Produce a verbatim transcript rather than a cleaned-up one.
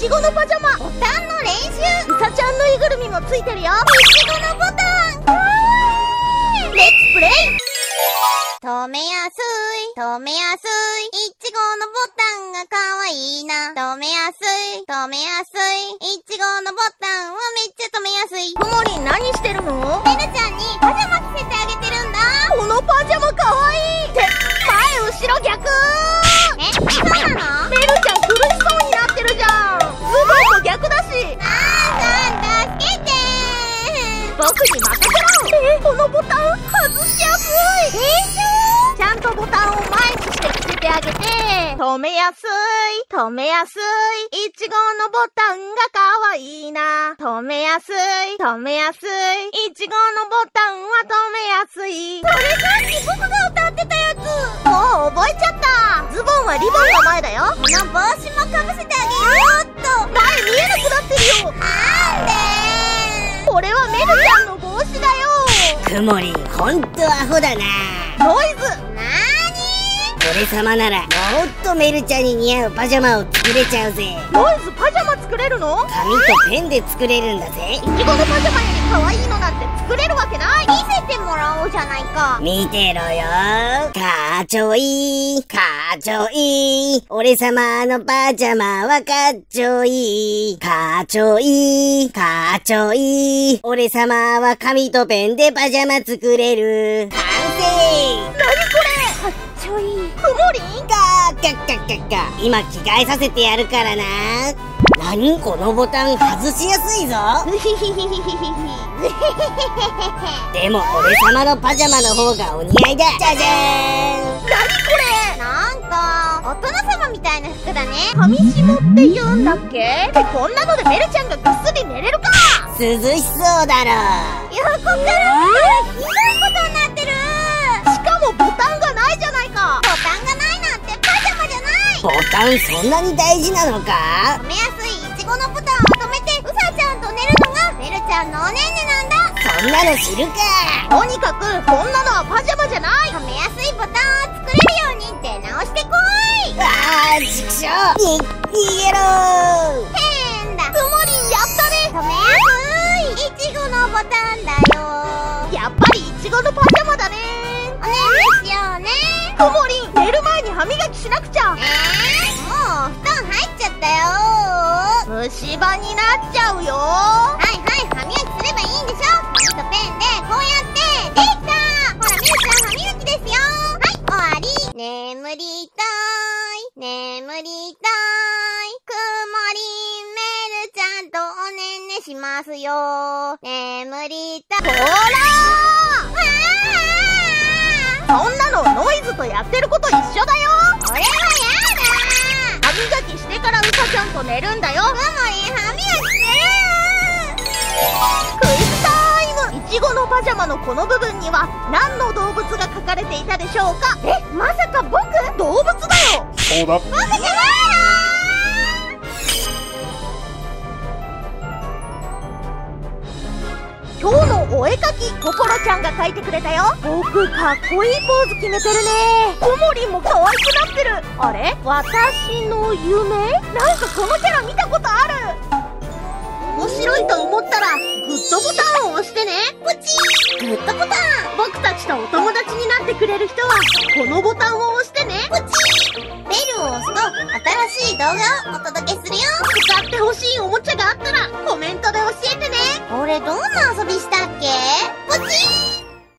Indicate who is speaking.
Speaker 1: ちごのパジャマ。
Speaker 2: ボタンの練習。
Speaker 1: うさちゃんぬいぐるみもついてるよ。
Speaker 2: いちごのボタン。かわいい。
Speaker 1: レッツプレイ。
Speaker 2: 止めやすい、止めやすい。いちごのボタンがかわいいな。止めやすい、止めやすい。いちごのボタンはめっちゃ止めやすい。
Speaker 1: ともりん何してるの？
Speaker 2: ベルちゃんにパジャマ着せてあげてるんだ。
Speaker 1: このパジャマかわいい。って、前後ろ逆。
Speaker 2: え、そうなの？
Speaker 1: ベルちゃん苦しそうになってるじゃん。ズボンも逆だし。
Speaker 2: あー、助けてー。
Speaker 1: 僕に任せろ。え、このボタン外しやすい。
Speaker 2: 練習？
Speaker 1: ちゃんとボタンを前にして着せてあげて。止めやすい、止めやすい。いちごのボタンがかわいいな。止めやすい、止めやすい。いちごのボタンは止めやすい。
Speaker 2: それさっき僕が歌ってたやつ。
Speaker 1: もう覚えちゃった。ズボンはリボンの前だよ。
Speaker 2: この帽子もかぶせてあげるよっと。
Speaker 1: 前見えなくなってるよ。
Speaker 2: なんで
Speaker 1: これはメルちゃんの帽子だよ。
Speaker 3: くもりんほんとアホだな。
Speaker 1: ノイズ。
Speaker 2: な
Speaker 3: 俺様ならもっとメルちゃんに似合うパジャマを作れちゃうぜ。
Speaker 1: ノイズパジャマ作れるの？
Speaker 3: 紙とペンで作れるんだぜ。
Speaker 1: いちごのパジャマより可愛いのなんて作れるわけない。
Speaker 2: 見せてもらおうじゃないか。
Speaker 3: 見てろよ。かっちょいい、かっちょいい。俺様のパジャマはかっちょいい、かっちょいい、かっちょいい。俺様は紙とペンでパジャマ作れる。完成。
Speaker 1: なにこれ？かっちょいい。くもりん？
Speaker 3: ガーガッガッガッガー。今着替えさせてやるからな。なにこのボタン外しやすいぞ。
Speaker 1: ふひひひひひひ。
Speaker 3: でも俺様のパジャマの方がお似合いだ。じゃじゃーん。
Speaker 1: なにこれ？
Speaker 2: なんか大人様みたいな服だね。
Speaker 1: 紙紐って言うんだっけ？ってこんなのでメルちゃんがぐっすり寝れるか。
Speaker 3: 涼しそうだろ。
Speaker 2: 横から見たらひどいことになってる。
Speaker 1: しかもボタンがないじゃないか。
Speaker 2: ボタンがないなんてパジャマじゃない。
Speaker 3: ボタンそんなに大事なのか？
Speaker 2: 止めやすいいちごのボタンを止めてうさちゃんと寝るのがメルちゃんのおねんねなんだ。
Speaker 3: そんなの知るか。
Speaker 1: とにかくこんなのはパジャマじゃない。
Speaker 2: 止めやすいボタンを作れるように出直してこい。
Speaker 3: あーちくしょう。に逃げろー。
Speaker 2: 変だ。
Speaker 1: くもりんやったね。
Speaker 2: 止めやすいいちごのボタンだよ。
Speaker 1: やっぱりいちごのパジャマだね。
Speaker 2: おねんねしようね。
Speaker 1: くもりん寝る前に歯磨きしなくちゃ。
Speaker 2: えー、もう布団入っちゃったよ。
Speaker 1: 虫歯になっちゃうよ。
Speaker 2: はいはい歯磨きすればいいんでしょ。紙とペンでこうやってできた。ほらメルちゃん歯磨きですよ。はい終わり。眠りたい眠りたい。くもりんメルちゃんとおねんねしますよ。眠りたい。
Speaker 1: ほらー。そんなのノイズとやってること一緒だよ。
Speaker 2: これはやだ。
Speaker 1: 歯磨きしてからうさちゃんと寝るんだよ。
Speaker 2: くもりん歯磨きする。
Speaker 1: クイズタイム。いちごのパジャマのこの部分には何の動物が描かれていたでしょうか？え、まさか僕？動物だよ。
Speaker 4: そうだ。
Speaker 2: 僕じゃないよ。
Speaker 1: 今日のお絵かき、ココロちゃんが描いてくれたよ。僕かっこいいポーズ決めてるね。コモリンも可愛くなってる。あれ？私の夢？なんかこのキャラ見たことある。面白いと思ったらグッドボタンを押してね。ポチッ。グッドボタン。僕たちとお友達になってくれる人はこのボタンを押してね。
Speaker 2: ポチッ。ベルを押すと新しい動画をお届けするよ。
Speaker 1: 使ってほしいおもちゃがあったらコメントで教えて。